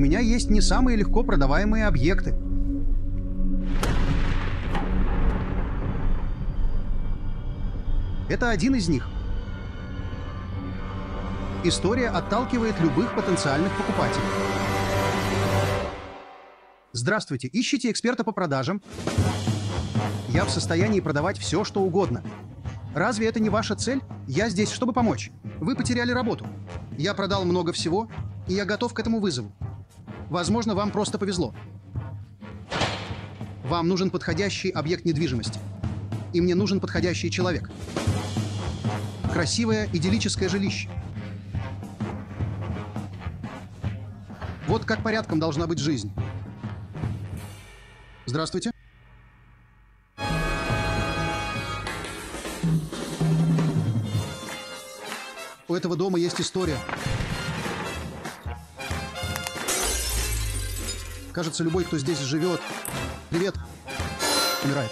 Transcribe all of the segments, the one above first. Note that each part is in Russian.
меня есть не самые легко продаваемые объекты. Это один из них. История отталкивает любых потенциальных покупателей. Здравствуйте, ищете эксперта по продажам? Я в состоянии продавать все, что угодно. Разве это не ваша цель? Я здесь, чтобы помочь. Вы потеряли работу. Я продал много всего, и я готов к этому вызову. Возможно, вам просто повезло. Вам нужен подходящий объект недвижимости. И мне нужен подходящий человек. Красивое, идиллическое жилище. Вот как порядком должна быть жизнь. Здравствуйте. У этого дома есть история. Кажется, любой, кто здесь живет, привет, умирает.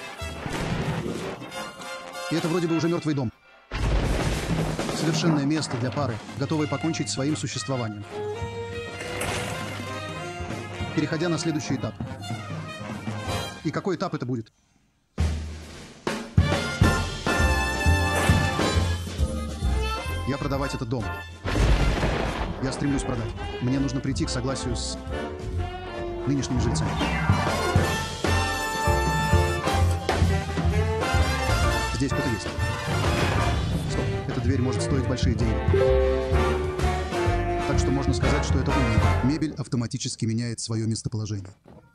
И это вроде бы уже мертвый дом. Совершенное место для пары, готовой покончить с своим существованием. Переходя на следующий этап. И какой этап это будет? Я продавать этот дом. Я стремлюсь продать. Мне нужно прийти к согласию с нынешними жильцами. Здесь кто-то есть. Стоп. Эта дверь может стоить большие деньги. Так что можно сказать, что это умно. Мебель автоматически меняет свое местоположение.